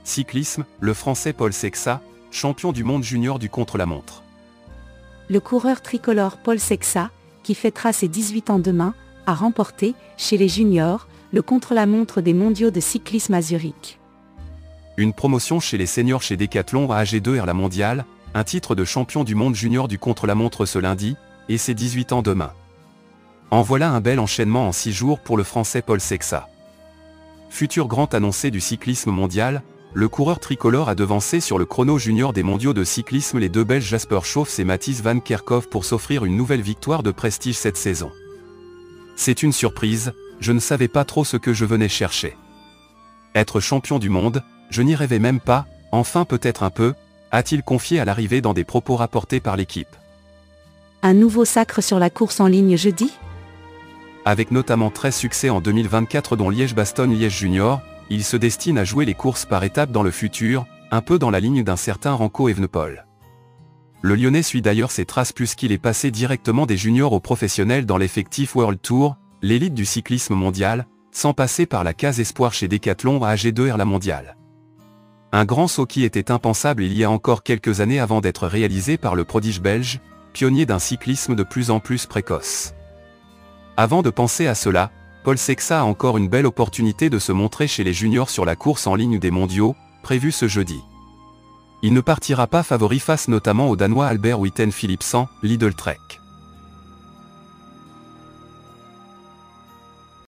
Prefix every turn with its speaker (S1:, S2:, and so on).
S1: Cyclisme, le Français Paul Sexa, champion du monde junior du contre-la-montre.
S2: Le coureur tricolore Paul Sexa, qui fêtera ses 18 ans demain, a remporté, chez les juniors, le contre-la-montre des mondiaux de cyclisme à Zurich.
S1: Une promotion chez les seniors chez Decathlon à AG2R la mondiale, un titre de champion du monde junior du contre-la-montre ce lundi, et ses 18 ans demain. En voilà un bel enchaînement en 6 jours pour le Français Paul Sexa. Futur grand annoncé du cyclisme mondial, le coureur tricolore a devancé sur le chrono junior des mondiaux de cyclisme les deux Belges Jasper Schoofs et Matthijs van Kerkhoff pour s'offrir une nouvelle victoire de prestige cette saison. C'est une surprise, je ne savais pas trop ce que je venais chercher. Être champion du monde, je n'y rêvais même pas, enfin peut-être un peu, a-t-il confié à l'arrivée dans des propos rapportés par l'équipe.
S2: Un nouveau sacre sur la course en ligne jeudi ?
S1: Avec notamment 13 succès en 2024 dont Liège-Bastogne-Liège Junior, il se destine à jouer les courses par étapes dans le futur, un peu dans la ligne d'un certain Remco Evenepoel. Le Lyonnais suit d'ailleurs ses traces puisqu'il est passé directement des juniors aux professionnels dans l'effectif World Tour, l'élite du cyclisme mondial, sans passer par la case espoir chez Decathlon à AG2R la mondiale. Un grand saut qui était impensable il y a encore quelques années avant d'être réalisé par le prodige belge, pionnier d'un cyclisme de plus en plus précoce. Avant de penser à cela, Paul Sexa a encore une belle opportunité de se montrer chez les juniors sur la course en ligne des mondiaux, prévue ce jeudi. Il ne partira pas favori face notamment au Danois Albert Witten Philipsen, Lidl Trek.